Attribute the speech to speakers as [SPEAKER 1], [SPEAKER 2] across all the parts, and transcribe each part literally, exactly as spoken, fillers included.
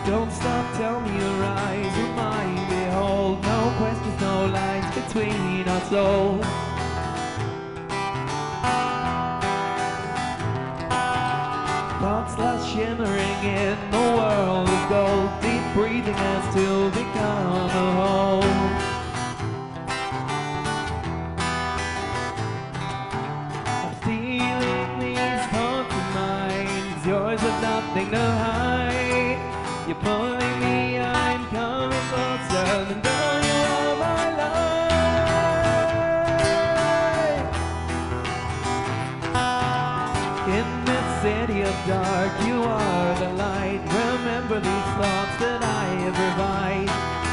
[SPEAKER 1] Don't stop, tell me your eyes are mine. Behold, no questions, no lines between our souls. Thoughts lost shimmering in the world of gold. Deep breathing has to become a whole. I'm stealing these thoughts of mine. Yours have nothing to hide. You're pulling me, I'm coming closer, and though you are my life. In this city of dark, you are the light. Remember these thoughts that I provide.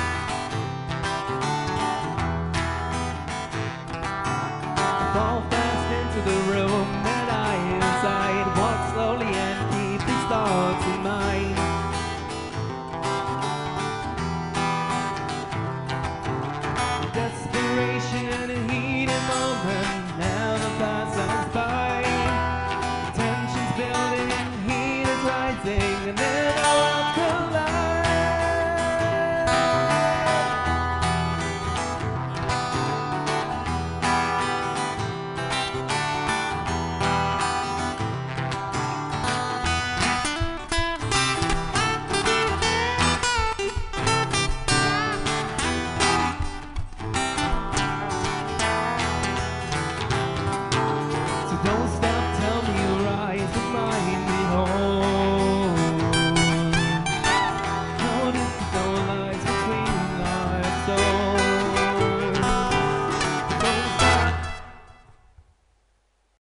[SPEAKER 1] Fall fast into the room that I inside. Walk slowly and keep these thoughts in mind. Desperation and heat and moment, now the past us by. Tension's building, heat is rising, and then I